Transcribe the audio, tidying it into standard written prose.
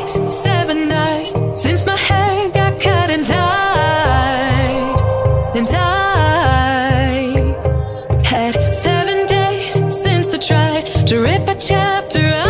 days, 7 nights since my hair got cut and dyed. And I've had 7 days since I tried to rip a chapter out